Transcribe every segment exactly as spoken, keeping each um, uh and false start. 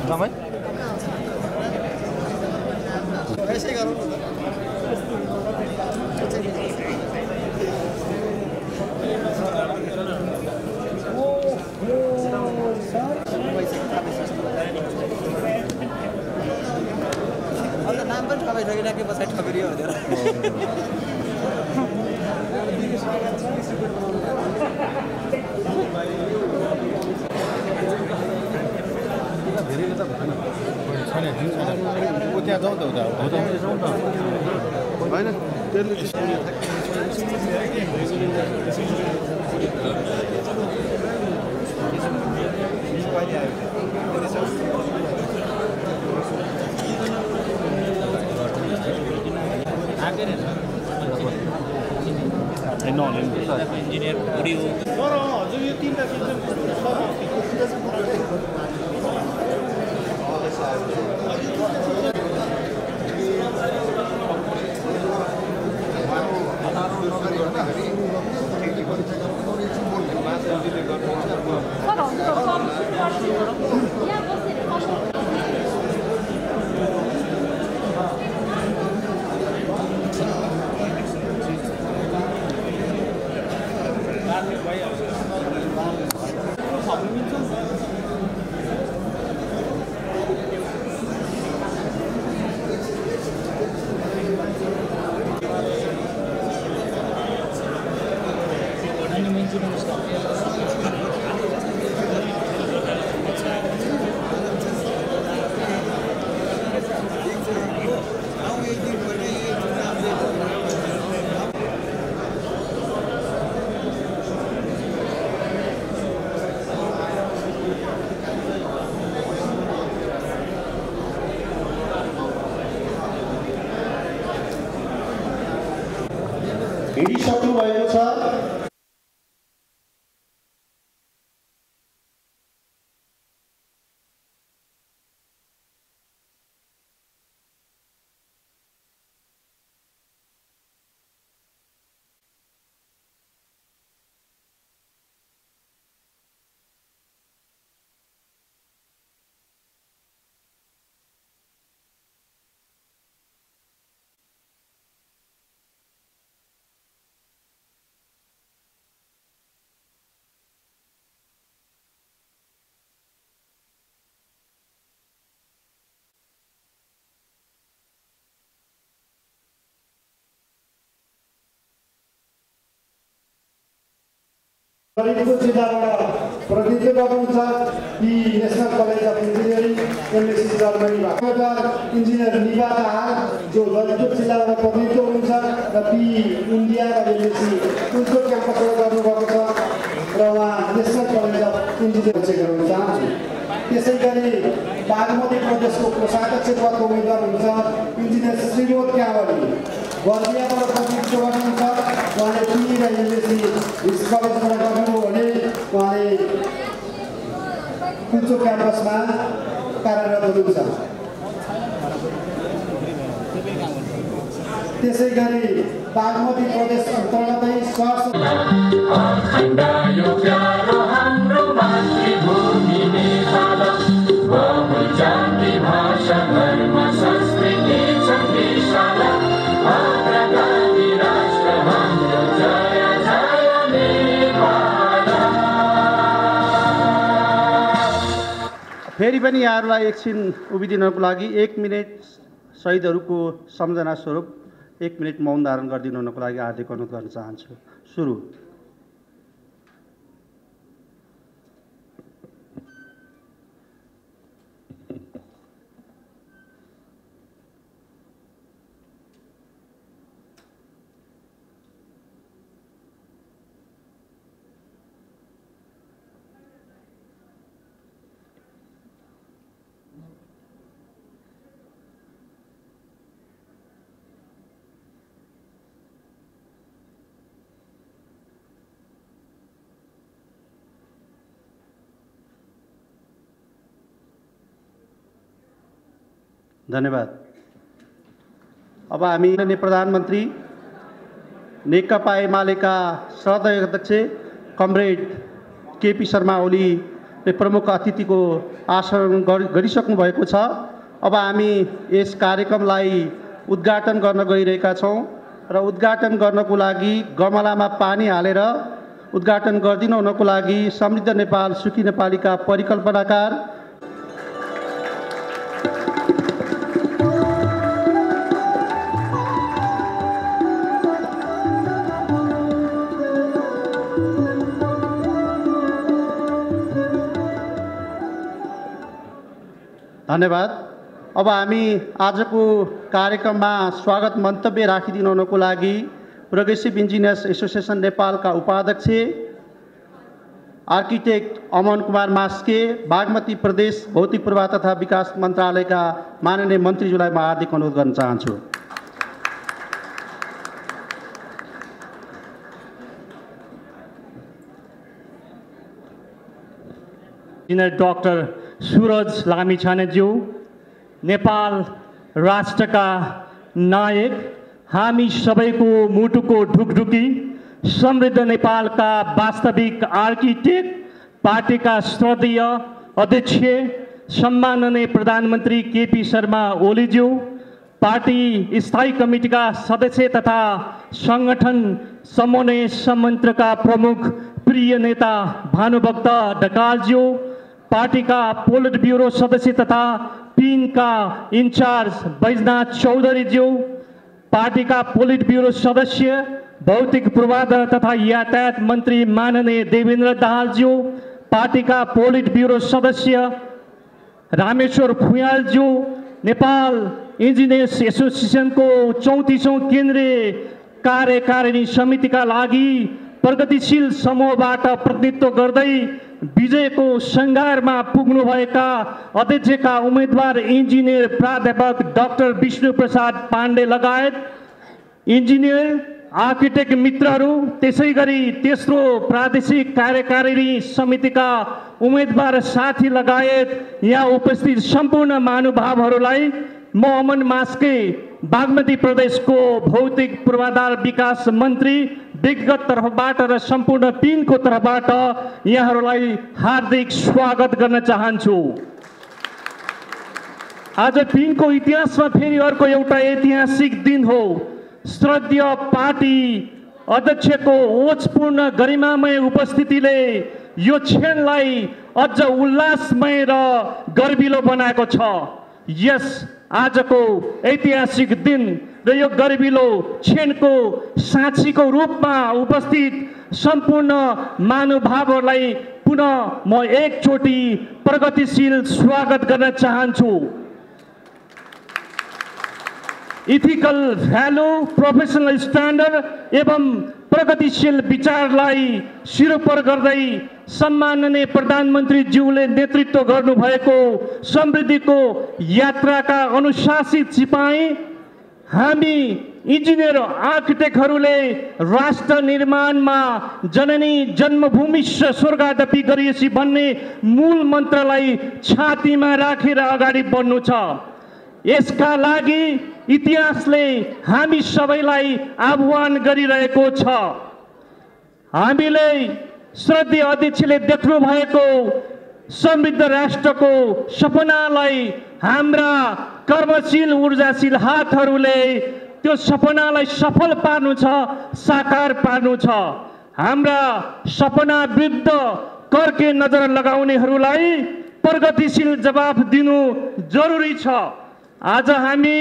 समय यसै गरौँ न अन्त नाम पनि ठगाइ ठगिराखे पछाडि ठगरियो भनेर त्यहाँ जाउँ त उता जाउँ न होइन इन्जिनियर बुढी हो तर हजुर यो तिनवटा हिँडिसक्नु भएको छ। ललितपुर जिल्लाबाट प्रतिनिधित्व गर्नुहुन्छ P national college of engineering MSc जर्मनीबाट इन्जिनियर निभा दाहाल जो ललितपुर जिल्लाबाट प्रतिनिधित्व हुनुहुन्छ र पी इन्डिया र एमएससी कुलचोक क्याम्पसबाट गर्नुभएको छ र उहाँ नेशनल कलेज अफ इन्जिनियरिङ गर्न चाहन्छु। त्यसै गरी बागमती प्रदेशको कोषाध्यक्ष पदको उम्मेदवार हुनुहुन्छ इन्जिनियर श्रीबोध क्यावली बर्दियाबाट प्रतिनिधित्व गर्नुहुन्छ। उहाँले पी र एमएससी हिल्स कलेजबाट गर्नुभयो भने उहाँले कुलचोक क्याम्पसमा कार्यरत हुनुहुन्छ। त्यसै गरी बागमती प्रदेश अन्तर्गतै फेरि पनि यहाँहरूलाई एकछिन उभिदिनको लागि एक मिनट शहीदहरूको सम्झना स्वरूप एक मिनट मौन धारण गरिदिनु हुनको लागि हार्दिक अनुरोध गर्न चाहन्छु। सुरु। धन्यवाद। अब हामी प्रधानमन्त्री नेकपा एमालेका श्रद्धेय अध्यक्ष कमरेड केपी शर्मा ओलीले प्रमुख अतिथिको आसन गरिसक्नु भएको छ। अब हामी यस कार्यक्रमलाई उद्घाटन गर्न गइरहेका छौँ र उद्घाटन गर्नको लागि गमलामा पानी हालेर उद्घाटन गरिदिनु हुनको लागि समृद्ध नेपाल सुखी नेपालीका परिकल्पनाकार धन्यवाद। अब हामी आजको कार्यक्रममा स्वागत मन्तव्य राखिदिनु हुनको लागि प्रोग्रेसिभ इन्जिनियर्स एसोसिएसन नेपालका उपाध्यक्ष आर्किटेक्ट अमन कुमार मास्के, बागमती प्रदेश भौतिक पूर्वाधार तथा विकास मन्त्रालयका माननीय मन्त्रीज्यूलाई म हार्दिक अनुरोध गर्न चाहन्छु। इन्जिनियर डाक्टर सूरज लामिछानेज्यू, नेपाल राष्ट्रका नायक, हामी सबैको मुटुको ढुकढुकी, समृद्ध नेपालका वास्तविक आर्किटेक्ट, पार्टीका श्रद्धेय अध्यक्ष सम्माननीय प्रधानमन्त्री केपी शर्मा ओलीज्यू, पार्टी स्थायी कमिटीका सदस्य तथा संगठन समन्वय संयन्त्रका प्रमुख प्रिय नेता भानुभक्त ढकालज्यू, पार्टीका पोलिट ब्युरो सदस्य तथा पिनका इन्चार्ज बैजनाथ चौधरीज्यू, पार्टीका पोलिट ब्युरो सदस्य भौतिक पूर्वाधार तथा यातायात मन्त्री माननीय देवेन्द्र दाहालज्यू, पार्टीका पोलिट ब्युरो सदस्य रामेश्वर फुयालज्यू, नेपाल इन्जिनियर्स एसोसिएसनको चौतिसौँ केन्द्रीय कार्यकारिणी समितिका लागि प्रगतिशील समूहबाट प्रतिनिधित्व गर्दै विजयको सङ्घारमा पुग्नुभएका अध्यक्षका उम्मेदवार इन्जिनियर प्राध्यापक डाक्टर विष्णु प्रसाद पाण्डे लगायत इन्जिनियर आर्किटेक्ट मित्रहरू, त्यसै गरी तेस्रो प्रादेशिक कार्यकारिणी समितिका उम्मेदवार साथी लगायत यहाँ उपस्थित सम्पूर्ण महानुभावहरूलाई म अमन मास्के, बागमती प्रदेशको भौतिक पूर्वाधार विकास मन्त्री व्यक्तिगत तर्फबाट र सम्पूर्ण पिनको तर्फबाट यहाँहरूलाई हार्दिक स्वागत गर्न चाहन्छु। आज पिनको इतिहासमा फेरि अर्को एउटा ऐतिहासिक दिन हो। श्रद्धेय पार्टी अध्यक्षको ओजपूर्ण गरिमामय उपस्थितिले यो क्षणलाई अझ उल्लासमय र गर्विलो बनाएको छ। यस आजको ऐतिहासिक दिन र यो गर्विलो क्षणको साक्षीको रूपमा उपस्थित सम्पूर्ण महानुभावहरूलाई पुनः म एकचोटि प्रगतिशील स्वागत गर्न चाहन्छु। इथिकल भ्यालु, प्रोफेसनल स्ट्यान्डर्ड एवं प्रगतिशील विचारलाई सिरोपर गर्दै सम्माननीय प्रधानमन्त्रीज्यूले नेतृत्व गर्नुभएको समृद्धिको यात्राका अनुशासित सिपाही हामी इन्जिनियर आर्किटेक्टहरूले राष्ट्र निर्माणमा जननी जन्मभूमि स्वर्गादपि गरिएसी भन्ने मूल मन्त्रलाई छातीमा राखेर अगाडि बढ्नु छ। यसका लागि इतिहासले हामी सबैलाई आह्वान गरिरहेको छ। हामीले श्रद्धेय अध्यक्षले देख्नु भएको समृद्ध राष्ट्रको सपनालाई हाम्रा कर्मशील ऊर्जाशील हातहरूले त्यो सपनालाई सफल पार्नु छ, साकार पार्नु छ। हाम्रा सपना विरुद्ध कर्के नजर लगाउनेहरूलाई प्रगतिशील जवाफ दिनु जरुरी छ। आज हामी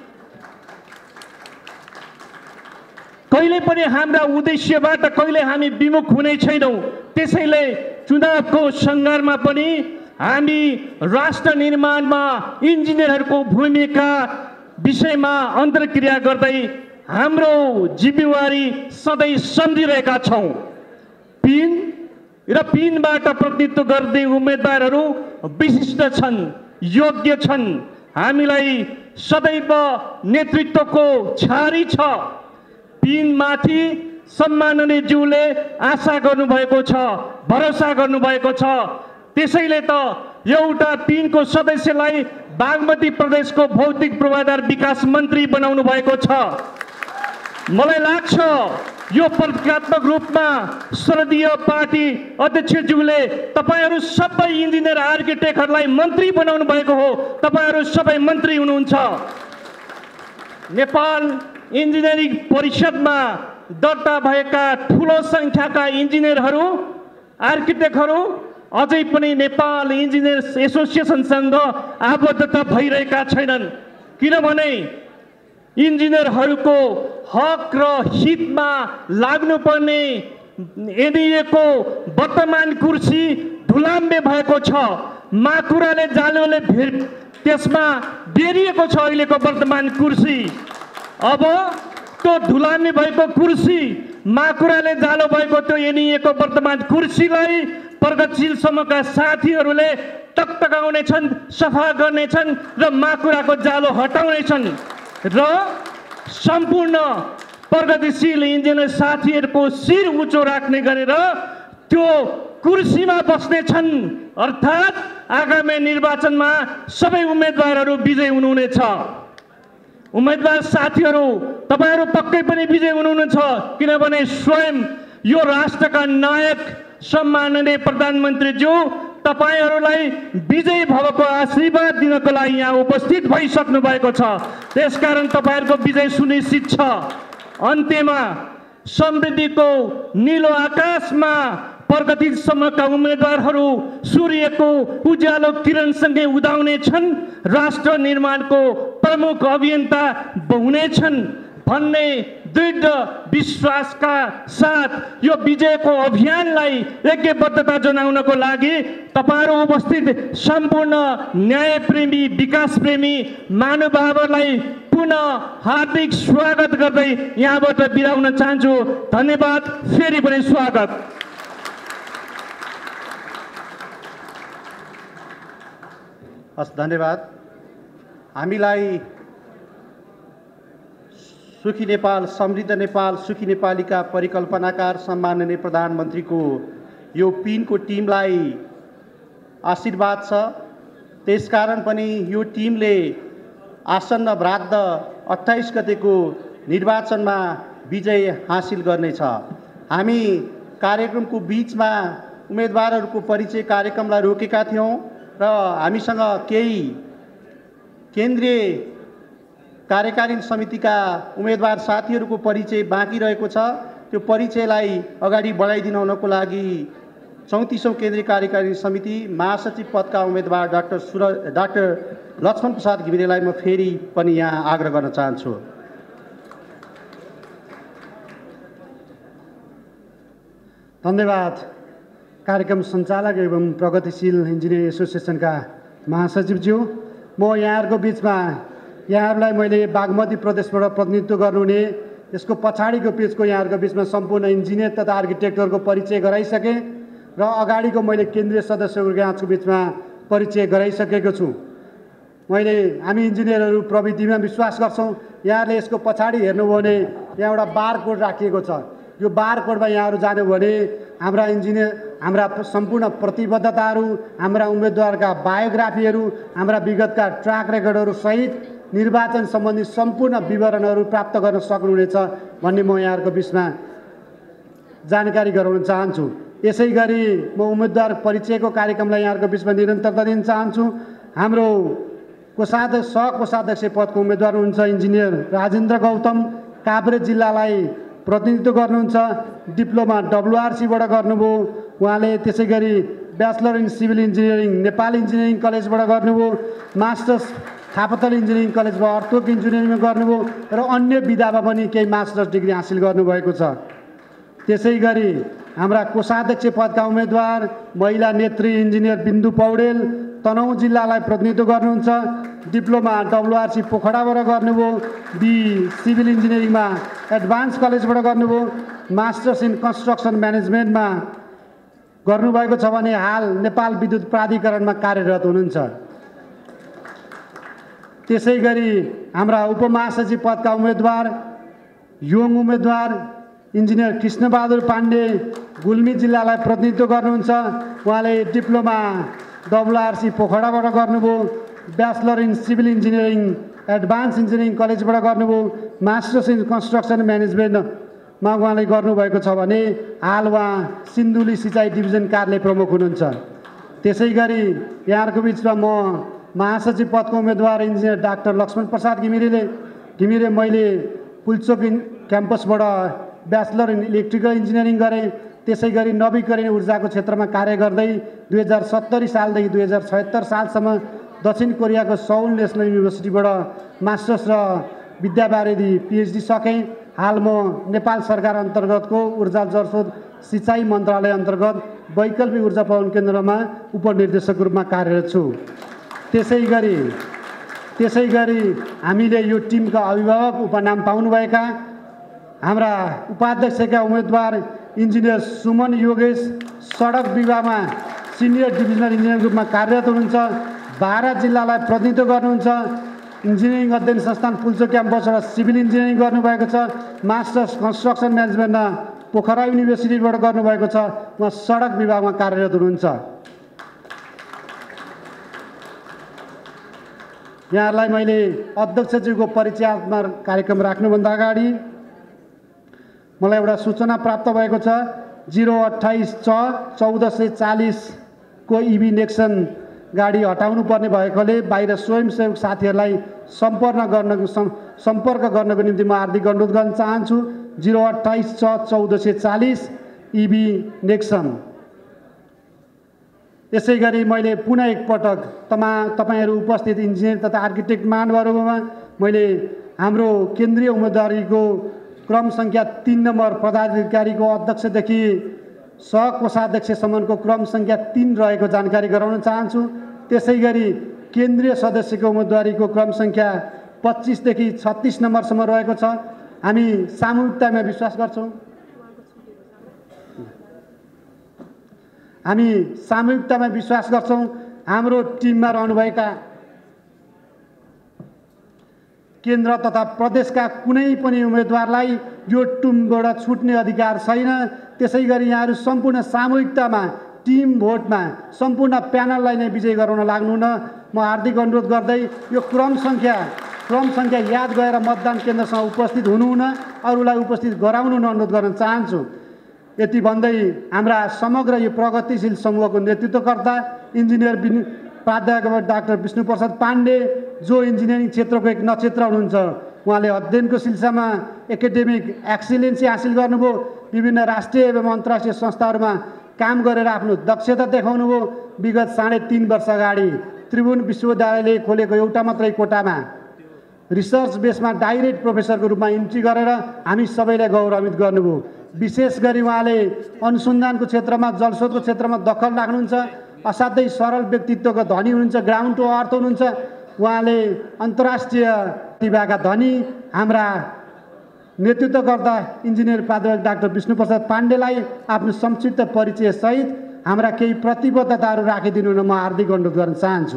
कहिले पनि हाम्रा उद्देश्यबाट कहिले हामी विमुख हुने छैनौँ। त्यसैले चुनावको सङ्घारमा पनि हामी राष्ट्र निर्माणमा इन्जिनियरहरूको भूमिका विषयमा अन्तर्क्रिया गर्दै हाम्रो जिम्मेवारी सधैँ सम्झिरहेका छौँ। पिन र पिनबाट प्रतिनिधित्व गर्ने उम्मेदवारहरू विशिष्ट छन्, योग्य छन्। हामीलाई सदैव नेतृत्वको छारी छ। पिनमाथि सम्माननीय ज्यूले आशा गर्नुभएको छ, भरोसा गर्नुभएको छ। त्यसैले त एउटा पिनको सदस्यलाई बागमती प्रदेशको भौतिक पूर्वाधार विकास मन्त्री बनाउनु भएको छ। मलाई लाग्छ यो प्रतीकात्मक रूपमा स्वर्गीय पार्टी अध्यक्षज्यूले तपाईहरू सबै इन्जिनियर आर्किटेक्टहरूलाई मन्त्री बनाउनु भएको हो। तपाईहरू सबै मन्त्री हुनुहुन्छ। नेपाल इन्जिनियरिङ परिषदमा दर्ता भएका ठुलो सङ्ख्याका इन्जिनियरहरू आर्किटेक्टहरू अझै पनि नेपाल इन्जिनियर्स एसोसिएसनसँग आबद्धता भइरहेका छैनन्। किनभने इन्जिनियरहरूको हक र हितमा लाग्नुपर्ने एनइएको वर्तमान कुर्सी धुलाम्बे भएको छ। माकुराले जालोले भेर त्यसमा बेरिएको छ अहिलेको वर्तमान कुर्सी। अब त्यो धुलाम्बे भएको कुर्सी, माकुराले जालो भएको त्यो एनइएको वर्तमान कुर्सीलाई प्रगतिशील समूहका साथीहरूले टकटकाउनेछन्, सफा गर्नेछन् र माकुराको जालो हटाउनेछन् र सम्पूर्ण प्रगतिशील इन्जिनियर साथीहरूको शिर उच्चो राख्ने गरेर त्यो कुर्सीमा बस्नेछन्। अर्थात् आगामी निर्वाचनमा सबै उम्मेदवारहरू विजयी हुनुहुनेछ। उम्मेदवार साथीहरू तपाईहरू पक्कै पनि विजयी हुनुहुनेछ। किनभने स्वयं यो राष्ट्रका नायक सम्माननीय प्रधानमन्त्रीज्यू तपाईहरूलाई विजयी भवको आशीर्वाद दिनको लागि यहाँ उपस्थित भइसक्नु भएको छ। त्यसकारण तपाईहरूको विजय सुनिश्चित छ। अन्त्यमा समृद्धिको निलो आकाशमा प्रगतिसम्मका उम्मेदवारहरू सूर्यको उज्यालो किरणसँगै उदाउने छन्, राष्ट्र निर्माणको प्रमुख अभियन्ता हुनेछन् भन्ने दृढ विश्वासका साथ यो विजयको अभियानलाई ऐक्यबद्धता जनाउनको लागि तपाईहरू उपस्थित सम्पूर्ण न्यायप्रेमी विकासप्रेमी महानुभावहरूलाई पुनः हार्दिक स्वागत गर्दै यहाँबाट बिदा हुन चाहन्छु। धन्यवाद। फेरि पनि स्वागत। हस्, धन्यवाद। हामीलाई सुखी नेपाल समृद्ध नेपाल सुखी नेपालीका परिकल्पनाकार सम्माननीय प्रधानमन्त्रीको यो पिनको टिमलाई आशीर्वाद छ। त्यसकारण पनि यो टिमले आसन्न भ्राद्ध अट्ठाइस गतेको निर्वाचनमा विजय हासिल गर्नेछ। हामी कार्यक्रमको बिचमा उम्मेदवारहरूको परिचय कार्यक्रमलाई रोकेका थियौँ र हामीसँग केही केन्द्रीय कार्यकारिणी समितिका उम्मेदवार साथीहरूको परिचय बाँकी रहेको छ। त्यो परिचयलाई अगाडि बढाइदिनको लागि चौतिसौँ केन्द्रीय कार्यकारिणी समिति महासचिव पदका उम्मेदवार डाक्टर सुरज डाक्टर लक्ष्मण प्रसाद घिमिरेलाई म फेरि पनि यहाँ आग्रह गर्न चाहन्छु। धन्यवाद। कार्यक्रम सञ्चालक एवं प्रगतिशील इन्जिनियर एसोसिएसनका महासचिवज्यू, म यहाँहरूको बिचमा यहाँहरूलाई मैले बागमती प्रदेशबाट प्रतिनिधित्व गर्नुहुने यसको पछाडिको पेजको यहाँहरूको बिचमा सम्पूर्ण इन्जिनियर तथा आर्किटेक्टहरूको परिचय गराइसकेँ र अगाडिको मैले केन्द्रीय सदस्यहरूको यहाँको बिचमा परिचय गराइसकेको छु। मैले हामी इन्जिनियरहरू प्रविधिमा विश्वास गर्छौँ। यहाँहरूले यसको पछाडि हेर्नुभयो भने यहाँ एउटा बारकोड राखिएको छ। यो बारकोडमा यहाँहरू जानुभयो भने हाम्रा इन्जिनियर हाम्रा सम्पूर्ण प्रतिबद्धताहरू, हाम्रा उम्मेदवारका बायोग्राफीहरू, हाम्रा विगतका ट्र्याक रेकर्डहरू सहित निर्वाचन सम्बन्धी सम्पूर्ण विवरणहरू प्राप्त गर्न सक्नुहुनेछ भन्ने म यहाँहरूको बिचमा जानकारी गराउन चाहन्छु। यसै गरी म उम्मेदवार परिचयको कार्यक्रमलाई यहाँहरूको बिचमा निरन्तरता दिन चाहन्छु। हाम्रो कोषाध्यक्ष सहकोषाध्यक्ष पदको उम्मेदवार हुनुहुन्छ इन्जिनियर राजेन्द्र गौतम, काभ्रे जिल्लालाई प्रतिनिधित्व गर्नुहुन्छ। डिप्लोमा डब्लुआरसीबाट गर्नुभयो उहाँले। त्यसै गरी bachelor in civil engineering Nepal engineering कलेजबाट गर्नुभयो। मास्टर्स थापाथल इन्जिनियरिङ कलेजमा अर्थोक इन्जिनियरिङमा गर्नुभयो र अन्य विधामा पनि केही मास्टर्स डिग्री हासिल गर्नुभएको छ। त्यसै गरी हाम्रा कोषाध्यक्ष पदका उम्मेदवार महिला नेत्री इन्जिनियर बिन्दु पौडेल तनहुँ जिल्लालाई प्रतिनिधित्व गर्नुहुन्छ। डिप्लोमा डब्लुआरसी पोखराबाट गर्नुभयो। बी सिभिल इन्जिनियरिङमा एडभान्स कलेजबाट गर्नुभयो। मास्टर्स इन कन्स्ट्रक्सन म्यानेजमेन्टमा गर्नुभएको छ भने हाल नेपाल विद्युत प्राधिकरणमा कार्यरत हुनुहुन्छ। त्यसै गरी हाम्रा उपमहासचिव पदका उम्मेदवार योङ उम्मेदवार इन्जिनियर कृष्णबहादुर पाण्डे गुल्मी जिल्लालाई प्रतिनिधित्व गर्नुहुन्छ। उहाँले डिप्लोमा डब्लुआरसी पोखराबाट गर्नुभयो। Bachelor in civil engineering advance engineering कलेजबाट गर्नुभयो। मास्टर्स इन कन्स्ट्रक्सन म्यानेजमेन्ट उहाँले गर्नुभएको छ भने हाल उहाँ सिन्धुली सिँचाइ डिभिजन कार्यालय प्रमुख हुनुहुन्छ। त्यसै गरी यहाँहरूको बिचमा म महासचिव पदको उम्मेदवार इन्जिनियर डाक्टर लक्ष्मण प्रसाद घिमिरेले घिमिरे मैले Pulchowk क्याम्पसबाट bachelor in electrical engineering गरेँ। त्यसै गरी नवीकरणीय ऊर्जाको क्षेत्रमा कार्य गर्दै दुई हजार सत्तरी सालदेखि दुई हजार छयत्तर सालसम्म दक्षिण कोरियाको सौल नेसनल युनिभर्सिटीबाट मास्टर्स र विद्यावारिधि पिएचडी सकेँ। हाल म नेपाल सरकार अन्तर्गतको ऊर्जा जलस्रोत सिँचाइ मन्त्रालय अन्तर्गत वैकल्पिक ऊर्जा पवन केन्द्रमा उपनिर्देशकको रूपमा कार्यरत छु। त्यसै गरी त्यसै गरी हामीले यो टिमका अभिभावक उपनाम पाउनुभएका हाम्रा उपाध्यक्षका उम्मेदवार इन्जिनियर सुमन योगेश सडक विभागमा सिनियर डिभिजनल इन्जिनियरको रूपमा कार्यरत हुनुहुन्छ। बाह्र जिल्लालाई प्रतिनिधित्व गर्नुहुन्छ। इन्जिनियरिङ अध्ययन संस्थान पुल्चोक क्याम्पसबाट सिभिल इन्जिनियरिङ गर्नुभएको छ। मास्टर्स कन्स्ट्रक्सन म्यानेजमेन्टमा पोखरा युनिभर्सिटीबाट गर्नुभएको छ। उहाँ सडक विभागमा कार्यरत हुनुहुन्छ। यहाँहरूलाई मैले अध्यक्षज्यूको परिचयात्मक कार्यक्रम राख्नुभन्दा अगाडि मलाई एउटा सूचना प्राप्त भएको छ। जिरो अट्ठाइस छ चौध सय चालिसको इभी नेक्सन गाडी हटाउनु पर्ने भएकोले बाहिर स्वयंसेवक साथीहरूलाई सम्पर्क गर्न सम्पर्क गर्नको निम्ति म हार्दिक अनुरोध गर्न चाहन्छु। जिरो अट्ठाइस छ चौध सय चालिस इभी नेक्सन। यसै गरी मैले पुनः एकपटक तमा तपाईँहरू उपस्थित इन्जिनियर तथा आर्किटेक्ट महानुभावहरूमा मैले हाम्रो केन्द्रीय उम्मेदवारीको क्रम सङ्ख्या तीन नम्बर पदाधिकारीको अध्यक्षदेखि सहकोषाध्यक्षसम्मको क्रम सङ्ख्या तीन रहेको जानकारी गराउन चाहन्छु। त्यसै गरी केन्द्रीय सदस्यको उम्मेदवारीको क्रम सङ्ख्या पच्चिसदेखि छत्तिस नम्बरसम्म रहेको छ। हामी सामूहिकतामा विश्वास गर्छौँ हामी सामूहिकतामा विश्वास गर्छौँ। हाम्रो टिममा रहनुभएका केन्द्र तथा प्रदेशका कुनै पनि उम्मेदवारलाई यो टिमबाट छुट्ने अधिकार छैन। त्यसै गरी यहाँहरू सम्पूर्ण सामूहिकतामा टिम भोटमा सम्पूर्ण प्यानललाई नै विजय गराउन लाग्नु न म हार्दिक अनुरोध गर्दै यो क्रम सङ्ख्या क्रम सङ्ख्या याद गरेर मतदान केन्द्रसँग उपस्थित हुनुहुन अरूलाई उपस्थित गराउनु न अनुरोध गर्न चाहन्छु। यति भन्दै हाम्रा समग्र यो प्रगतिशील समूहको नेतृत्वकर्ता इन्जिनियर प्राध्यापक डाक्टर विष्णुप्रसाद पाण्डे जो इन्जिनियरिङ क्षेत्रको एक नक्षत्र हुनुहुन्छ। उहाँले अध्ययनको सिलसिलामा एकाडेमिक एक्सिलेन्सी हासिल गर्नुभयो। विभिन्न राष्ट्रिय एवं अन्तर्राष्ट्रिय संस्थाहरूमा काम गरेर आफ्नो दक्षता देखाउनुभयो। विगत साढे तीन वर्ष अगाडि त्रिभुवन विश्वविद्यालयले खोलेको एउटा मात्रै कोटामा रिसर्च बेसमा डाइरेक्ट प्रोफेसरको रूपमा इन्ट्री गरेर हामी सबैलाई गौरवित गर्नुभयो। विशेष गरी उहाँले अनुसन्धानको क्षेत्रमा जलस्रोतको क्षेत्रमा दखल राख्नुहुन्छ। असाध्यै सरल व्यक्तित्वको धनी हुनुहुन्छ। ग्राउन्ड टु अर्थ हुनुहुन्छ। उहाँले अन्तर्राष्ट्रिय प्रतिभाका धनी हाम्रा नेतृत्वकर्ता इन्जिनियर प्राध्यापक डाक्टर विष्णुप्रसाद पाण्डेलाई आफ्नो संक्षिप्त परिचयसहित हाम्रा केही प्रतिबद्धताहरू राखिदिनु न म हार्दिक अनुरोध गर्न चाहन्छु।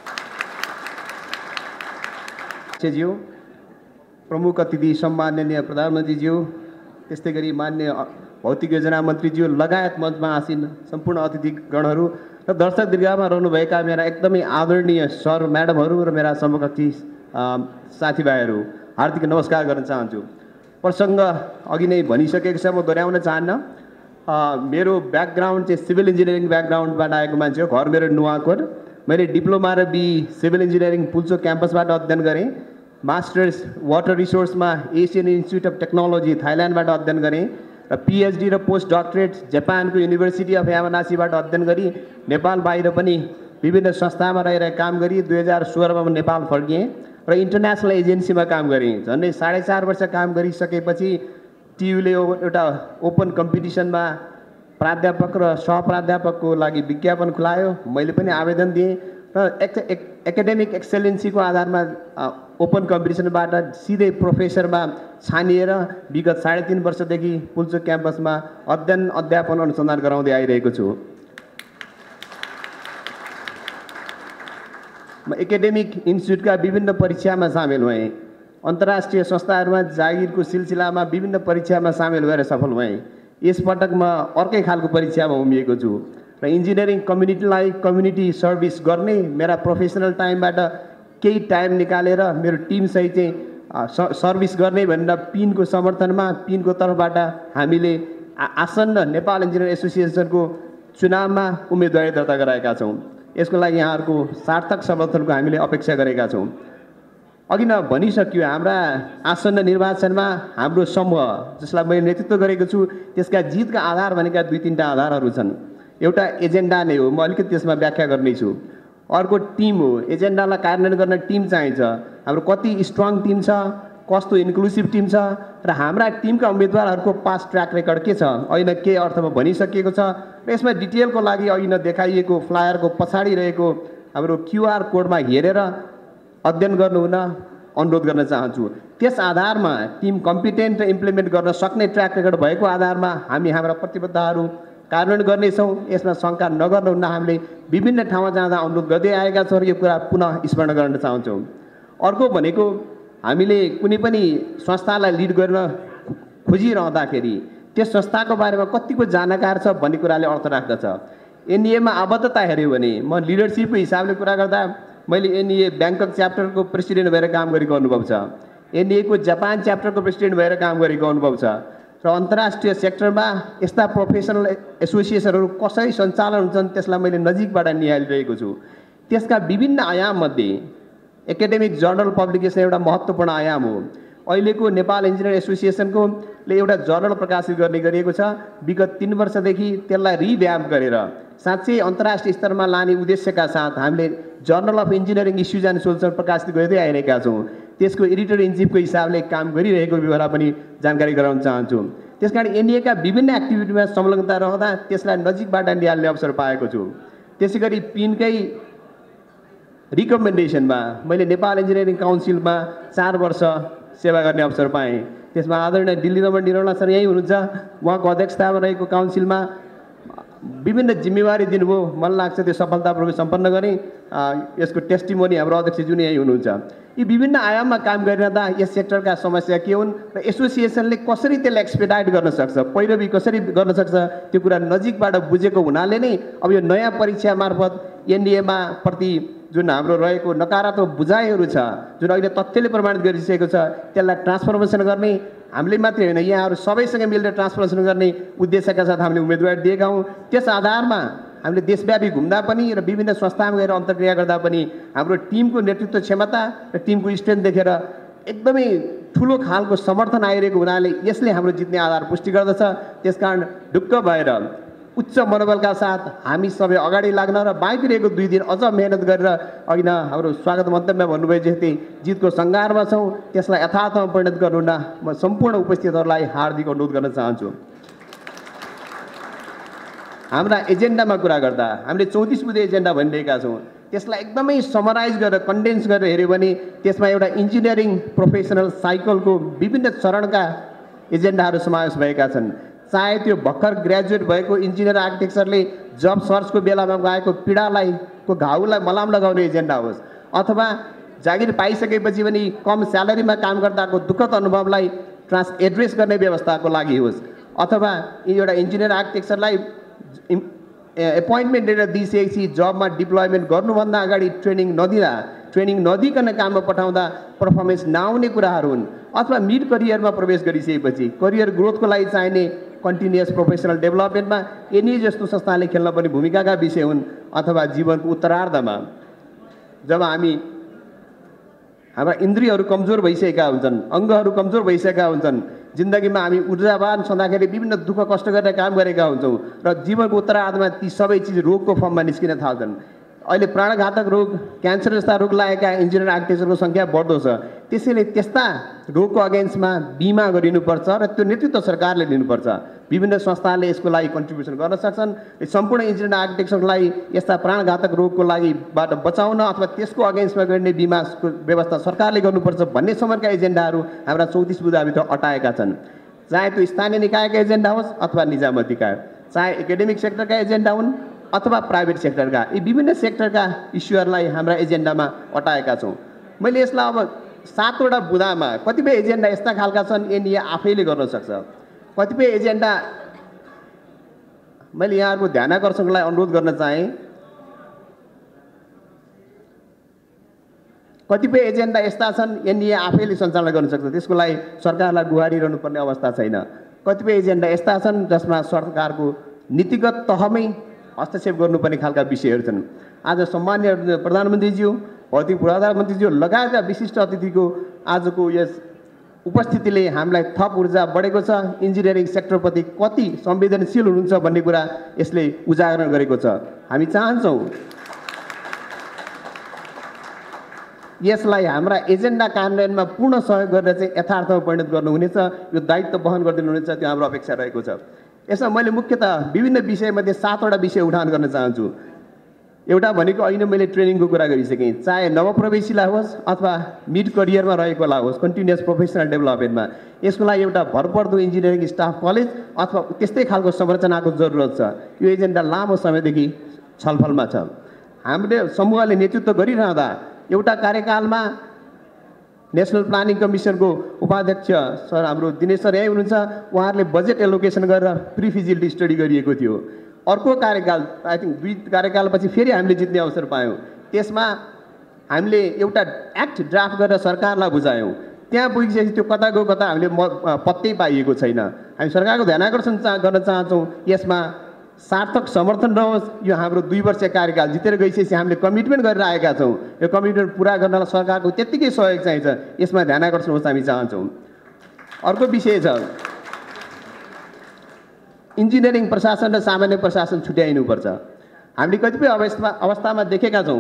ज्यू प्रमुख अतिथि सम्माननीय प्रधानमन्त्रीज्यू त्यस्तै गरी मान्य भौतिक योजना मन्त्रीज्यू लगायत मञ्चमा आसीन सम्पूर्ण अतिथिगणहरू र दर्शक दीर्घामा रहनुभएका मेरा एकदमै आदरणीय सर म्याडमहरू र मेरा समकक्षी साथीभाइहरू हार्दिक नमस्कार गर्न चाहन्छु। प्रसङ्ग अघि नै भनिसकेको छ, म दोहोऱ्याउन चाहन्न। मेरो ब्याकग्राउन्ड चाहिँ सिभिल इन्जिनियरिङ ब्याकग्राउन्डबाट आएको मान्छे हो। घर मेरो नुवाकोट। मैले डिप्लोमा र बी सिभिल इन्जिनियरिङ पुल्चोक क्याम्पसबाट अध्ययन गरेँ। मास्टर्स वाटर रिसोर्समा एसियन इन्स्टिच्युट अफ टेक्नोलोजी थाइल्यान्डबाट अध्ययन गरेँ र पिएचडी र पोस्ट डक्टरेट जापानको युनिभर्सिटी अफ यामानासीबाट अध्ययन गरी नेपाल बाहिर पनि विभिन्न संस्थामा रहेर काम गरी दुई हजार सोह्रमा म नेपाल फर्किएँ र इन्टरनेसनल एजेन्सीमा काम गरेँ। झन्डै साढे चार वर्ष काम गरिसकेपछि टियुले एउटा ओपन कम्पिटिसनमा प्राध्यापक र सहप्राध्यापकको लागि विज्ञापन खुलायो। मैले पनि आवेदन दिएँ र एक एकाडेमिक एक्सेलेन्सीको आधारमा ओपन कम्पिटिसनबाट सिधै प्रोफेसरमा छानिएर विगत साढे तीन वर्षदेखि पुल्चोक क्याम्पसमा अध्ययन अध्यापन अनुसन्धान गराउँदै आइरहेको छु। म एकाडेमिक इन्स्टिट्युटका विभिन्न परीक्षामा सामेल भएँ। अन्तर्राष्ट्रिय संस्थाहरूमा जागिरको सिलसिलामा विभिन्न परीक्षामा सामेल भएर सफल भएँ। यसपटक म अर्कै खालको परीक्षामा उभिएको छु र इन्जिनियरिङ कम्युनिटीलाई कम्युनिटी सर्भिस गर्ने मेरा प्रोफेसनल टाइमबाट केही टाइम निकालेर मेरो टिमसहित चाहिँ सर्भिस गर्ने भनेर पिनको समर्थनमा पिनको तर्फबाट हामीले आसन्न नेपाल इन्जिनियर एसोसिएसनको चुनावमा उम्मेदवारी दर्ता गराएका छौँ। यसको लागि यहाँहरूको सार्थक समर्थनको हामीले अपेक्षा गरेका छौँ। अघि न भनिसक्यो, हाम्रा आसन्न निर्वाचनमा हाम्रो समूह जसलाई मैले नेतृत्व गरेको छु त्यसका जितका आधार भनेका दुई तिनवटा आधारहरू छन्। एउटा एजेन्डा नै हो, म अलिकति त्यसमा व्याख्या गर्नेछु। अर्को टिम हो, एजेन्डालाई कार्यान्वयन गर्न टिम चाहिन्छ। हाम्रो कति स्ट्रङ टिम छ, कस्तो इन्क्लुसिभ टिम छ र हाम्रा टिमका उम्मेदवारहरूको पास ट्र्याक रेकर्ड के छ, अहिले के अर्थमा भनिसकिएको छ र यसमा डिटेलको लागि अहिले देखाइएको फ्लायरको पछाडि रहेको हाम्रो क्युआर कोडमा हेरेर अध्ययन गर्नुहुन अनुरोध गर्न चाहन्छु। त्यस आधारमा टिम कम्पिटेन्ट र इम्प्लिमेन्ट गर्न सक्ने ट्र्याक रेकर्ड भएको आधारमा हामी हाम्रा प्रतिबद्धताहरू कार्यान्वयन गर्नेछौँ। यसमा शङ्का नगर्नुहुन्न। हामीले विभिन्न ठाउँमा जाँदा अनुरोध गर्दै आएका छौँ र यो कुरा पुनः स्मरण गर्न चाहन्छौँ। अर्को भनेको हामीले कुनै पनि संस्थालाई लिड गर्न खोजिरहँदाखेरि त्यस संस्थाको बारेमा कतिको जानकार छ भन्ने कुराले अर्थ राख्दछ। एनइएमा आबद्धता हेऱ्यो भने म लिडरसिपको हिसाबले कुरा गर्दा मैले एनइए ब्याङ्कक च्याप्टरको प्रेसिडेन्ट भएर काम गरेको अनुभव छ। एनइएको जापान च्याप्टरको प्रेसिडेन्ट भएर काम गरेको अनुभव छ र अन्तर्राष्ट्रिय सेक्टरमा यस्ता प्रोफेसनल एसोसिएसनहरू कसरी सञ्चालन हुन्छन् त्यसलाई मैले नजिकबाट निहालिरहेको छु। त्यसका विभिन्न आयाममध्ये एकाडेमिक जर्नल पब्लिकेसन एउटा महत्त्वपूर्ण आयाम हो। अहिलेको नेपाल इन्जिनियर एसोसिएसनको ले एउटा जर्नल प्रकाशित गर्ने गरिएको छ। विगत तीन वर्षदेखि त्यसलाई रिभ्याम्प गरेर साँच्चै अन्तर्राष्ट्रिय स्तरमा लाने उद्देश्यका साथ हामीले journal of engineering issues and solution प्रकाशित गर्दै आइरहेका छौँ। त्यसको एडिटर इन चिफको हिसाबले काम गरिरहेको विवरण पनि जानकारी गराउन चाहन्छु। त्यसकारण एनइएका विभिन्न एक्टिभिटीमा संलग्नता रहँदा त्यसलाई नजिकबाट निहाल्ने अवसर पाएको छु। त्यसै गरी पिनकै रिकमेन्डेसनमा मैले नेपाल इन्जिनियरिङ काउन्सिलमा चार वर्ष सेवा गर्ने अवसर पाएँ। त्यसमा आदरणीय दिल्ली रमण निरौला सर यहीँ हुनुहुन्छ। उहाँको अध्यक्षतामा रहेको काउन्सिलमा विभिन्न जिम्मेवारी दिनुभयो। मलाई लाग्छ त्यो सफलतापूर्वक सम्पन्न गर्ने। यसको टेस्टिमोनी हाम्रो अध्यक्ष जुन यहीँ हुनुहुन्छ। यी विभिन्न आयाममा काम गरिरहँदा यस सेक्टरका समस्या के हुन् र एसोसिएसनले कसरी त्यसलाई एक्सपेडाइट गर्न सक्छ, पैरवी कसरी गर्न सक्छ, त्यो कुरा नजिकबाट बुझेको हुनाले नै अब यो नयाँ परीक्षा मार्फत एनडिएमा प्रति जुन हाम्रो रहेको नकारात्मक बुझाइहरू छ, जुन अहिले तथ्यले प्रमाणित गरिसकेको छ, त्यसलाई ट्रान्सफर्मेसन गर्ने हामीले मात्रै होइन यहाँहरू सबैसँग मिलेर ट्रान्सफर्मेसन गर्ने उद्देश्यका साथ हामीले उम्मेदवारी दिएका हौँ। त्यस आधारमा हामीले देशव्यापी घुम्दा पनि र विभिन्न संस्थामा गएर अन्तर्क्रिया गर्दा पनि हाम्रो टिमको नेतृत्व क्षमता र टिमको स्ट्रेन्थ देखेर एकदमै ठुलो खालको समर्थन आइरहेको हुनाले यसले हाम्रो जित्ने आधार पुष्टि गर्दछ। त्यसकारण ढुक्क भएर उच्च मनोबलका साथ हामी सबै अगाडि लाग्न र बाँकी रहेको दुई दिन अझ मेहनत गरेर अघि न हाम्रो स्वागत मन्तव्यमा भन्नुभयो जस्तै जितको सङ्घारमा छौँ त्यसलाई यथार्थमा परिणत गर्नुहुन म सम्पूर्ण उपस्थितहरूलाई हार्दिक अनुरोध गर्न चाहन्छु। हाम्रा एजेन्डामा कुरा गर्दा हामीले चौतिस बुधे एजेन्डा भनिरहेका छौँ। त्यसलाई एकदमै समराइज गरेर कन्डेन्स गरेर हेऱ्यो भने त्यसमा एउटा इन्जिनियरिङ प्रोफेसनल साइकलको विभिन्न चरणका एजेन्डाहरू समावेश भएका छन्। चाहे त्यो भर्खर ग्रेजुएट भएको इन्जिनियर आर्किटेक्चरले जब सर्चको बेलामा गएको पीडालाई को घाउलाई मलाम लगाउने एजेन्डा होस्, अथवा जागिर पाइसकेपछि पनि कम स्यालेरीमा काम गर्दाको दुःखद अनुभवलाई ट्रान्स एड्रेस गर्ने व्यवस्थाको लागि होस्, अथवा एउटा इन्जिनियर आर्किटेक्चरलाई एपोइन्टमेन्ट लिएर दिइसकेपछि जबमा डिप्लोयमेन्ट गर्नुभन्दा अगाडि ट्रेनिङ नदिँदा ट्रेनिङ नदिकन काममा पठाउँदा पर्फर्मेन्स नआउने कुराहरू हुन्। अथवा मिड करियरमा प्रवेश गरिसकेपछि करियर ग्रोथको लागि चाहिने कन्टिन्युअस प्रोफेसनल डेभलपमेन्टमा एनइए जस्तो संस्थाले खेल्न पनि भूमिकाका विषय हुन्। अथवा जीवनको उत्तरार्धमा जब हामी हाम्रा इन्द्रियहरू कमजोर भइसकेका हुन्छन्, अङ्गहरू कमजोर भइसकेका हुन्छन्, जिन्दगीमा हामी ऊर्जावान छँदाखेरि विभिन्न दुःख कष्ट गरेर काम गरेका हुन्छौँ र जीवनको उत्तरार्धमा ती सबै चिज रोगको फर्ममा निस्किन थाल्छन्। अहिले प्राणघातक रोग, क्यान्सर जस्ता रोग लागेका इन्जिनियर आर्किटेक्चरको सङ्ख्या बढ्दो छ। त्यसैले त्यस्ता रोगको अगेन्स्टमा बिमा गरिनुपर्छ र त्यो नेतृत्व सरकारले लिनुपर्छ। विभिन्न संस्थाले यसको लागि कन्ट्रिब्युसन गर्न सक्छन्। सम्पूर्ण इन्जिनियर आर्किटेक्चरलाई यस्ता प्राणघातक रोगको लागिबाट बचाउन अथवा त्यसको अगेन्स्टमा गर्ने बिमाको व्यवस्था सरकारले गर्नुपर्छ भन्ने सम्मका एजेन्डाहरू हाम्रा चौतिस बुँदाभित्र अटाएका छन्। चाहे त्यो स्थानीय निकायका एजेन्डा होस् अथवा निजामतीका, चाहे एकाडेमिक सेक्टरका एजेन्डा हुन् अथवा प्राइभेट सेक्टरका, यी विभिन्न सेक्टरका इस्युहरूलाई हाम्रा एजेन्डामा अटाएका छौँ। मैले यसलाई अब सातवटा बुँदामा कतिपय एजेन्डा यस्ता खालका छन् एनइए आफैले गर्न सक्छ। कतिपय एजेन्डा मैले यहाँहरूको ध्यानाकर्षणलाई अनुरोध गर्न चाहेँ। कतिपय एजेन्डा यस्ता छन् एनडिए आफैले सञ्चालन गर्न सक्छ, त्यसको लागि सरकारलाई गुहारिरहनु पर्ने अवस्था छैन। कतिपय एजेन्डा यस्ता छन् जसमा सरकारको नीतिगत तहमै हस्तक्षेप गर्नुपर्ने खालका विषयहरू छन्। आज सम्माननीय प्रधानमन्त्रीज्यू, भौतिक पूर्वाधार मन्त्रीज्यू लगायतका विशिष्ट अतिथिको आजको यस उपस्थितिले हामीलाई थप ऊर्जा बढेको छ। इन्जिनियरिङ सेक्टरप्रति कति संवेदनशील हुनुहुन्छ भन्ने कुरा यसले उजागर गरेको छ। हामी चाहन्छौँ यसलाई हाम्रा एजेन्डा कार्यान्वयनमा पूर्ण सहयोग गरेर चाहिँ यथार्थमा परिणत गर्नुहुनेछ, यो दायित्व वहन गरिदिनुहुनेछ, त्यो हाम्रो अपेक्षा रहेको छ। यसमा मैले मुख्यतः विभिन्न विषयमध्ये सातवटा विषय उठान गर्न चाहन्छु। एउटा भनेको अहिले मैले ट्रेनिङको कुरा गरिसकेँ, चाहे नवप्रवेशीलाई होस् अथवा मिड करियरमा रहेकोलाई होस्, कन्टिन्युअस प्रोफेसनल डेभलपमेन्टमा यसको लागि एउटा भरपर्दो इन्जिनियरिङ स्टाफ कलेज अथवा त्यस्तै खालको संरचनाको जरुरत छ। यो एजेन्डा लामो समयदेखि छलफलमा छ। हामीले समूहले नेतृत्व गरिरहँदा एउटा कार्यकालमा नेसनल प्लानिङ कमिसनको उपाध्यक्ष सर हाम्रो दिनेश सर यहीँ हुनुहुन्छ, उहाँहरूले बजेट एलोकेसन गरेर प्री फिजिबिलिटी स्टडी गरिएको थियो। अर्को कार्यकाल आई थिङ्क दुई कार्यकालपछि फेरि हामीले जित्ने अवसर पायौँ। त्यसमा हामीले एउटा एक्ट ड्राफ्ट गरेर सरकारलाई बुझायौँ। त्यहाँ पुगिसकेपछि त्यो कता गयो कता हामीले पत्तै पाइएको छैन। हामी सरकारको ध्यानाकर्षण चाह गर्न चाहन्छौँ यसमा सार्थक समर्थन रहोस्। यो हाम्रो दुई वर्ष कार्यकाल जितेर गइसकेपछि हामीले कमिटमेन्ट गरेर आएका छौँ, यो कमिटमेन्ट पुरा गर्नलाई सरकारको त्यत्तिकै सहयोग चाहिन्छ, यसमा ध्यानाकर्षण होस् हामी चाहन्छौँ। अर्को विषय छ इन्जिनियरिङ प्रशासन र सामान्य प्रशासन छुट्याइनुपर्छ। हामीले कतिपय अवस्था अवस्थामा देखेका छौँ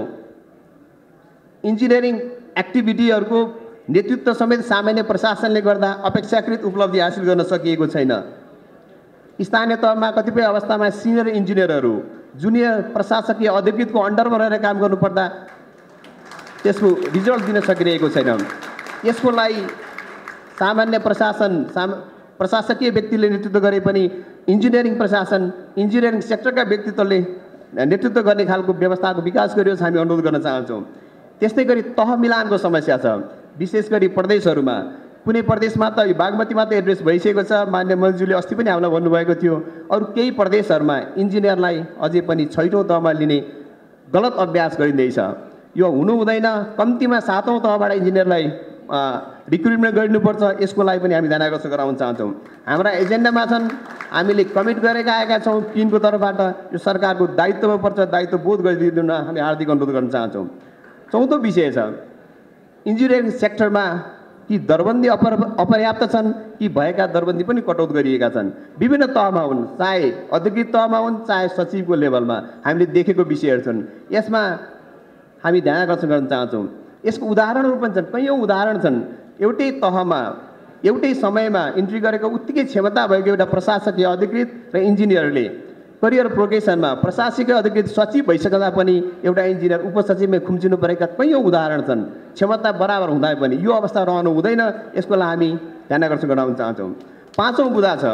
इन्जिनियरिङ एक्टिभिटीहरूको नेतृत्व समेत सामान्य प्रशासनले गर्दा अपेक्षाकृत उपलब्धि हासिल गर्न सकिएको छैन। स्थानीय तहमा कतिपय अवस्थामा सिनियर इन्जिनियरहरू जुनियर प्रशासकीय अधिकृतको अन्डरमा रहेर काम गर्नुपर्दा त्यसको रिजल्ट दिन सकिरहेको छैन। यसको लागि सामान्य प्रशासन साम प्रशासकीय व्यक्तिले नेतृत्व गरे पनि इन्जिनियरिङ प्रशासन इन्जिनियरिङ सेक्टरका व्यक्तित्वले नेतृत्व गर्ने खालको व्यवस्थाको विकास गरियोस् हामी अनुरोध गर्न चाहन्छौँ। त्यस्तै गरी तह मिलानको समस्या छ, विशेष गरी प्रदेशहरूमा। कुनै प्रदेशमा त यो बागमतीमा त एड्रेस भइसकेको छ, मान्य मन्त्रीले अस्ति पनि हामीलाई भन्नुभएको थियो। अरू केही प्रदेशहरूमा इन्जिनियरलाई अझै पनि छैटौँ तहमा लिने गलत अभ्यास गरिँदैछ। यो हुनु हुँदैन। कम्तीमा सातौँ तहबाट इन्जिनियरलाई रिक्रुटमेन्ट गरिनुपर्छ। यसको लागि पनि हामी ध्यानाकर्षण गराउन चाहन्छौँ। हाम्रा एजेन्डामा छन्, हामीले कमिट गरेका आएका छौँ टिमको तर्फबाट। यो सरकारको दायित्वमा पर्छ, दायित्व बोध गरिदिनु हामी हार्दिक अनुरोध गर्न चाहन्छौँ। चौथो विषय छ इन्जिनियरिङ सेक्टरमा कि दरबन्दी अपर अपर्याप्त छन् कि भएका दरबन्दी पनि कटौत गरिएका छन्। विभिन्न तहमा हुन्, चाहे अधिकृत तहमा हुन् चाहे सचिवको लेभलमा हामीले देखेको विषयहरू छन्। यसमा हामी ध्यानाकर्षण गर्न चाहन्छौँ। यसको उदाहरणहरू पनि छन्, कैयौँ उदाहरण छन्। एउटै तहमा एउटै समयमा इन्ट्री गरेको उत्तिकै क्षमता भएको एउटा प्रशासकीय अधिकृत र इन्जिनियरले करियर प्रोग्रेसनमा प्रशासकीय अधिकृत सचिव भइसक्दा पनि एउटा इन्जिनियर उपसचिवमै खुम्चिनु परेका कैयौँ उदाहरण छन्। क्षमता बराबर हुँदा पनि यो अवस्था रहनु हुँदैन। यसको लागि हामी ध्यानाकर्षण गराउन चाहन्छौँ। पाँचौँ बुँदा छ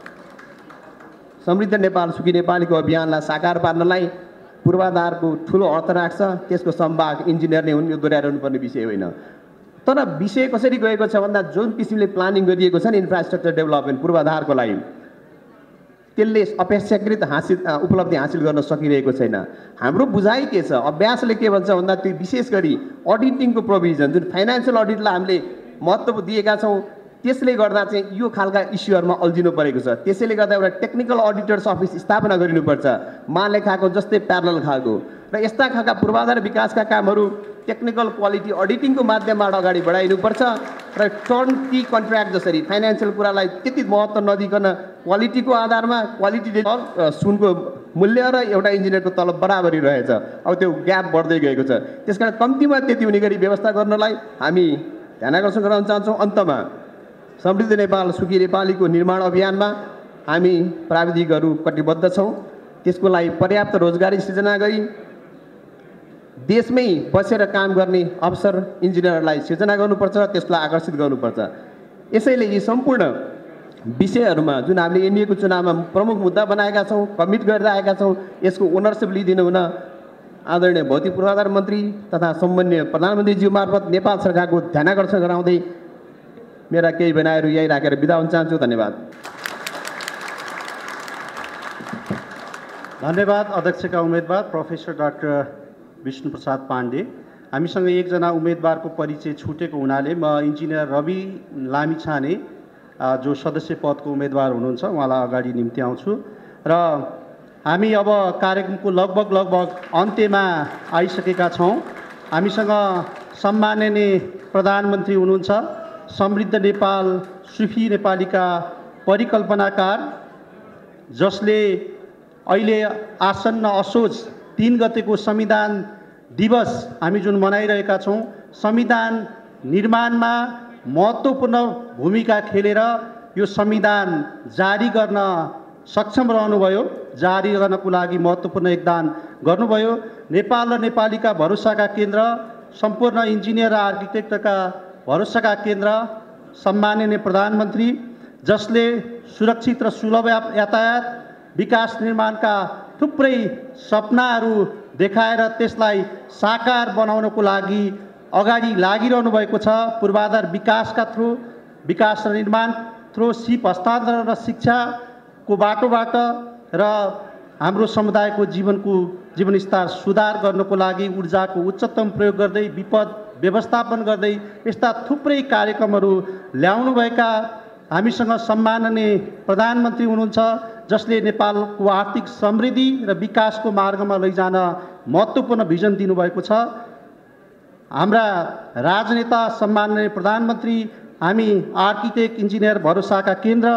समृद्ध नेपाल सुखी नेपालीको अभियानलाई साकार पार्नलाई पूर्वाधारको ठुलो अर्थ राख्छ। त्यसको सम्भाग इन्जिनियर नै हुन्, यो दोहोऱ्याइरहनु पर्ने विषय होइन। तर विषय कसरी गएको छ भन्दा जुन किसिमले प्लानिङ गरिएको छ नि इन्फ्रास्ट्रक्चर डेभलपमेन्ट पूर्वाधारको लागि, त्यसले अपेक्षाकृत हासिल उपलब्धि हासिल गर्न सकिरहेको छैन। हाम्रो बुझाइ के छ, अभ्यासले के भन्छ भन्दा त्यो विशेष गरी अडिटिङको प्रोभिजन जुन फाइनेन्सियल अडिटलाई हामीले महत्त्व दिएका छौँ, त्यसले गर्दा चाहिँ यो खालका इस्युहरूमा अल्झिनु परेको छ। त्यसैले गर्दा एउटा टेक्निकल अडिटर्स अफिस स्थापना गरिनुपर्छ, महालेखाको जस्तै प्यारलल खालको। र यस्ता खालका पूर्वाधार विकासका कामहरू टेक्निकल क्वालिटी अडिटिङको माध्यमबाट अगाडि बढाइनुपर्छ। र टर्न की कन्ट्र्याक्ट जसरी फाइनेन्सियल कुरालाई त्यति महत्त्व नदिकन क्वालिटीको आधारमा क्वालिटीले सुनको मूल्य र एउटा इन्जिनियरको तलब बराबरी रहेछ। अब त्यो ग्याप बढ्दै गएको छ। त्यस कारण कम्तीमा त्यति हुने गरी व्यवस्था गर्नलाई हामी ध्यानाकर्षण गराउन चाहन्छौँ। अन्तमा समृद्ध नेपाल सुखी नेपालीको निर्माण अभियानमा हामी प्राविधिकहरू कटिबद्ध छौँ। त्यसको लागि पर्याप्त रोजगारी सृजना गरी देशमै बसेर काम गर्ने अवसर इन्जिनियरलाई सिर्जना गर्नुपर्छ, त्यसलाई आकर्षित गर्नुपर्छ। यसैले यी सम्पूर्ण विषयहरूमा जुन हामीले एनडिएको चुनावमा प्रमुख मुद्दा बनाएका छौँ, कमिट गरेर आएका छौँ, यसको ओनरसिप लिइदिनु हुन आदरणीय भौतिक पूर्वाधार मन्त्री तथा सम्माननीय प्रधानमन्त्रीज्यू मार्फत नेपाल सरकारको ध्यानाकर्षण गराउँदै मेरा केही भनाइहरू यही राखेर बिदा हुन चाहन्छु। धन्यवाद। धन्यवाद अध्यक्षका उम्मेदवार प्रोफेसर डाक्टर विष्णु प्रसाद पाण्डे। हामीसँग एकजना उम्मेदवारको परिचय छुटेको हुनाले म इन्जिनियर रवि लामिछाने जो सदस्य पदको उम्मेदवार हुनुहुन्छ उहाँलाई अगाडि निम्ति आउँछु र हामी अब कार्यक्रमको लगभग लगभग अन्त्यमा आइसकेका छौँ। हामीसँग सम्माननीय प्रधानमन्त्री हुनुहुन्छ, समृद्ध नेपाल सुखी नेपालीका परिकल्पनाकार, जसले अहिले आसन्न असोज तीन गतेको संविधान दिवस हामी जुन मनाइरहेका छौँ, संविधान निर्माणमा महत्त्वपूर्ण भूमिका खेलेर यो संविधान जारी गर्न सक्षम रहनुभयो, जारी गर्नको लागि महत्त्वपूर्ण योगदान गर्नुभयो। नेपाल र नेपालीका भरोसाका केन्द्र, सम्पूर्ण इन्जिनियर र आर्किटेक्टका भरोसाका केन्द्र सम्माननीय प्रधानमन्त्री, जसले सुरक्षित र सुलभ यातायात, विकास निर्माणका थुप्रै सपनाहरू देखाएर त्यसलाई साकार बनाउनको लागि अगाडि लागिरहनु भएको छ। पूर्वाधार विकासका थ्रु, विकास र निर्माण थ्रु, सिप हस्तान्तरण र शिक्षाको बाटोबाट र हाम्रो समुदायको जीवनको जीवनस्तर सुधार गर्नको लागि ऊर्जाको उच्चतम प्रयोग गर्दै, विपद व्यवस्थापन गर्दै यस्ता थुप्रै कार्यक्रमहरू ल्याउनुभएका हामीसँग सम्माननीय प्रधानमन्त्री हुनुहुन्छ, जसले नेपालको आर्थिक समृद्धि र विकासको मार्गमा लैजान महत्त्वपूर्ण भिजन दिनुभएको छ। हाम्रा राजनेता सम्माननीय प्रधानमन्त्री हामी आर्किटेक्ट, इन्जिनियर भरोसाका केन्द्र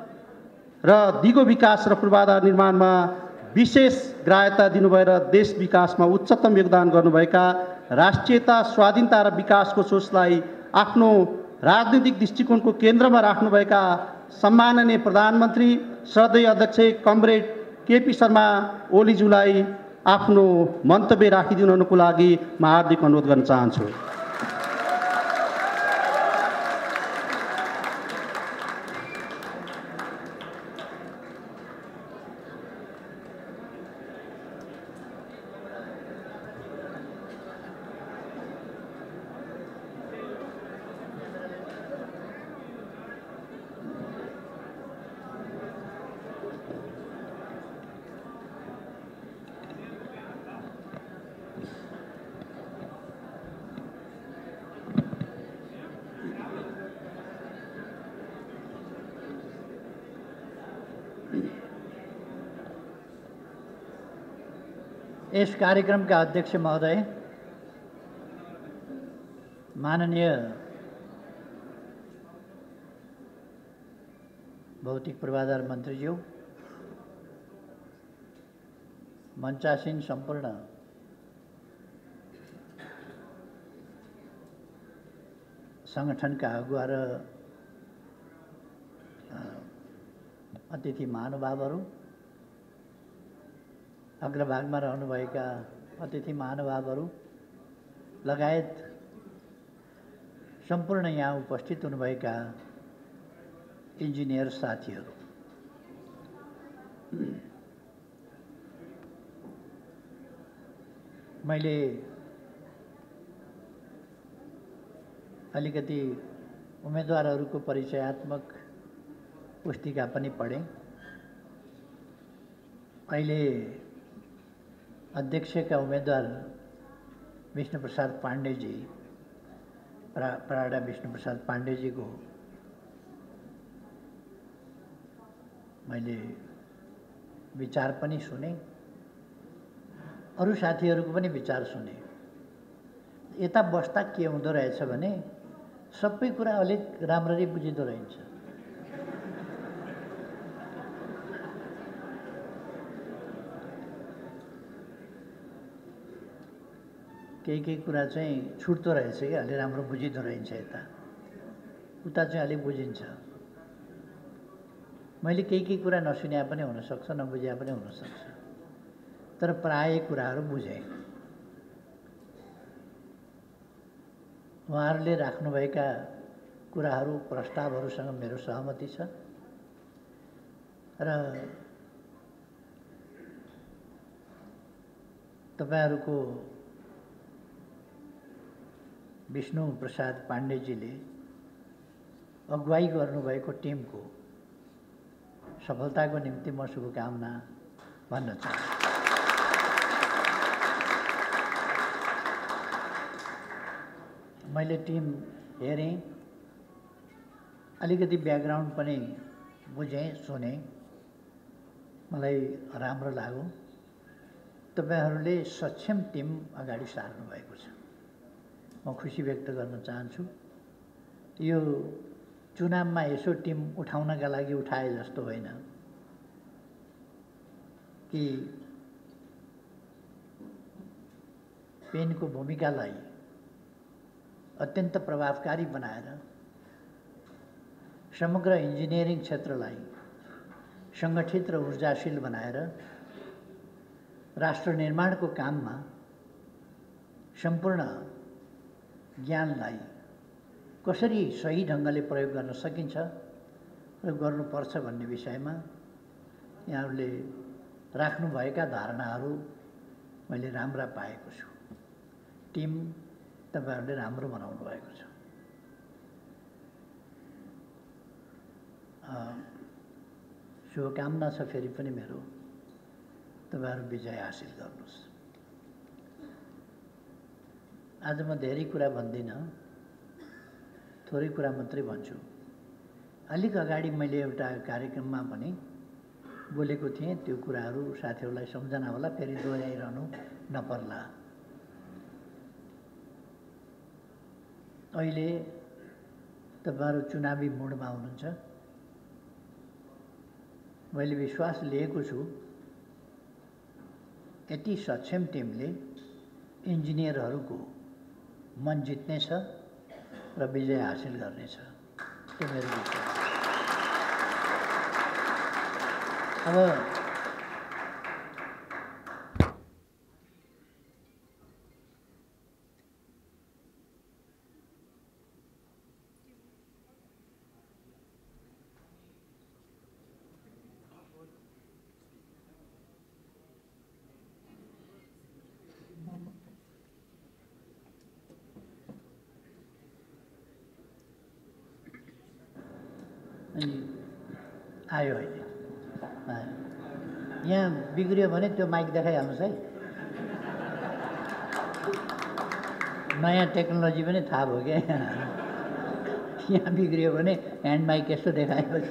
र दिगो विकास र पूर्वाधार निर्माणमा विशेष ग्राह्यता दिनुभएर देश विकासमा उच्चतम योगदान गर्नुभएका, राष्ट्रियता, स्वाधीनता र विकासको सोचलाई आफ्नो राजनीतिक दृष्टिकोणको केन्द्रमा राख्नुभएका सम्माननीय प्रधानमन्त्री श्रद्धेय अध्यक्ष कमरेड केपी शर्मा ओलीज्यूलाई आफ्नो मन्तव्य राखिदिनुको लागि म हार्दिक अनुरोध गर्न चाहन्छु। यस कार्यक्रमका अध्यक्ष महोदय, माननीय भौतिक पूर्वाधार मन्त्रीज्यू, मञ्चासीन सम्पूर्ण सङ्गठनका अगुवा र अतिथि महानुभावहरू, अग्रभागमा रहनुभएका अतिथि महानुभावहरू लगायत सम्पूर्ण यहाँ उपस्थित हुनुभएका इन्जिनियर साथीहरू, मैले अलिकति उम्मेदवारहरूको परिचयात्मक पुस्तिका पनि पढेँ। अहिले अध्यक्षका उम्मेदवार विष्णुप्रसाद पाण्डेजी, प्रा प्राडा विष्णुप्रसाद पाण्डेजीको मैले विचार पनि सुने, अरू साथीहरूको पनि विचार सुने। यता बस्दा के हुँदो रहेछ भने सबै कुरा अलिक राम्ररी बुझिँदो रहन्छ। केही केही कुरा चाहिँ छुट्दो रहेछ कि अलि राम्रो बुझिँदो रहन्छ, यता उता चाहिँ अलिक बुझिन्छ। मैले केही केही कुरा नसुन्या पनि हुनसक्छ, नबुझ्या पनि हुनसक्छ, तर प्राय कुराहरू बुझेँ। उहाँहरूले राख्नुभएका कुराहरू, प्रस्तावहरूसँग मेरो सहमति छ र तपाईँहरूको विष्णु प्रसाद पाण्डेजीले अगुवाई गर्नुभएको टिमको सफलताको निम्ति म शुभकामना भन्न चाहन्छु। मैले टिम हेरेँ, अलिकति ब्याकग्राउन्ड पनि बुझेँ, सुने, मलाई राम्रो लाग्यो। तपाईहरूले सक्षम टिम अगाडि सार्नु भएको छ, म खुसी व्यक्त गर्न चाहन्छु। यो चुनावमा यसो टिम उठाउनका लागि उठाए जस्तो होइन कि पेनको भूमिकालाई अत्यन्त प्रभावकारी बनाएर समग्र इन्जिनियरिङ क्षेत्रलाई सङ्गठित र ऊर्जाशील बनाएर राष्ट्र निर्माणको काममा सम्पूर्ण ज्ञानलाई कसरी सही ढङ्गले प्रयोग गर्न सकिन्छ र गर्नुपर्छ भन्ने विषयमा यहाँहरूले राख्नुभएका धारणाहरू मैले राम्रा पाएको छु। टिम तपाईहरूले राम्रो बनाउनु भएको छ। शुभकामना छ फेरि पनि मेरो, तपाईहरू विजय हासिल गर्नुहोस्। आज म धेरै कुरा भन्दिनँ, थोरै कुरा मात्रै भन्छु। अलिक अगाडि मैले एउटा कार्यक्रममा पनि बोलेको थिएँ, त्यो कुराहरू साथीहरूलाई सम्झना होला, फेरि दोहोऱ्याइरहनु नपर्ला। अहिले तपाईहरू चुनावी मोडमा हुनुहुन्छ। मैले विश्वास लिएको छु यति सक्षम टिमले इन्जिनियरहरूको मन जित्नेछ र विजय हासिल गर्नेछ, त्यो मेरो विश्वास। अब अनि आयो अहिले आयो। यहाँ बिग्रियो भने त्यो माइक देखाइहाल्नुहोस् है। नयाँ टेक्नोलोजी पनि थाहा भयो क्या। यहाँ बिग्रियो भने ह्यान्ड माइक यस्तो देखाएपछि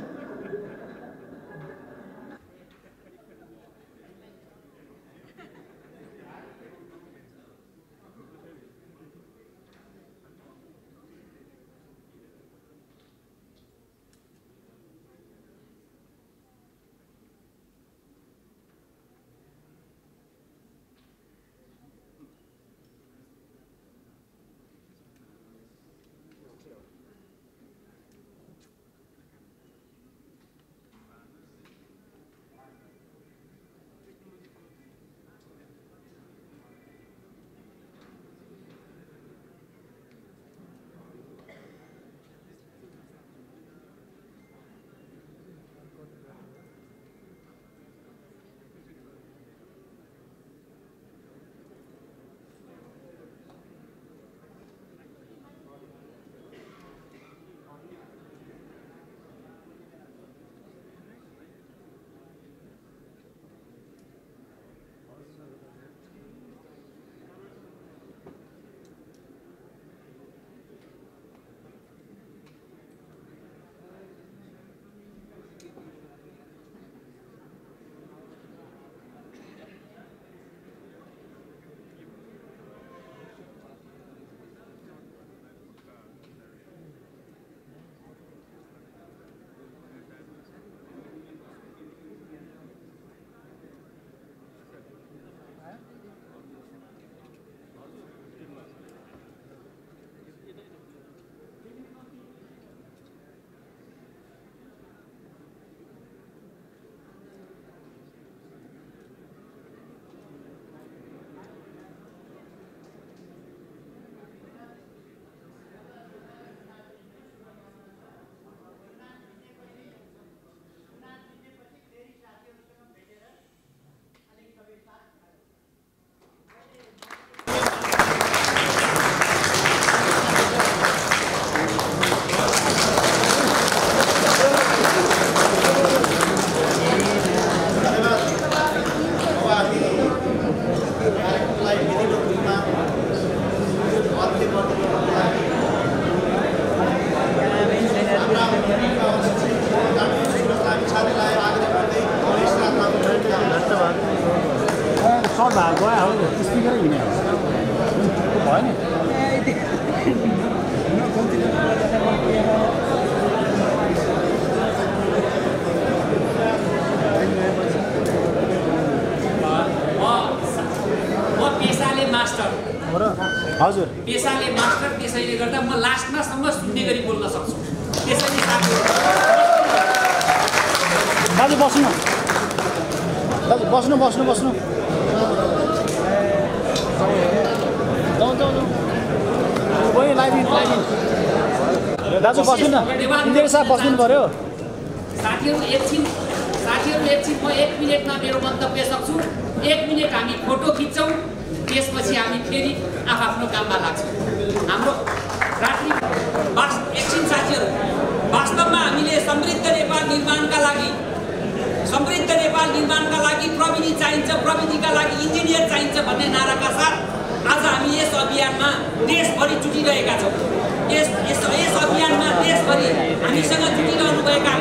सर्ट भएको गयो स्पिकरै हिँड्यो भयो नि पेसाले मास्टर हजुर पेसाले मास्टर त्यसैले गर्दा म लास्टमा सम्म सुन्ने गरी बोल्न सक्छु त्यसैले दाजु बस्नु दाजु बस्नु बस्नु बस्नु जाउँ जाउँ जाउँ बहिनी लाइदिनु लाइदिनु दाजु बस्नु न इन्जिनियर साहब बस्नु पऱ्यो साथीहरू एकछिन साथीहरू एकछिन म एक मिनटमा मेरो मन्तव्य सक्छु एक मिनट हामी फोटो खिच्छौँ त्यसपछि हामी फेरि आफ्नो काममा लाग्छौँ हाम्रो रात्रि एकछिन साथीहरू वास्तवमा हामीले समृद्ध नेपाल निर्माणका लागि समृद्ध नेपाल निर्माणका लागि प्रविधि चाहिन्छ प्रविधिका लागि इन्जिनियर चाहिन्छ भन्ने नाराका साथ आज हामी यस अभियानमा देशभरि जुटिरहेका छौँ यस यस यस अभियानमा देशभरि हामीसँग जुटिरहनुभएका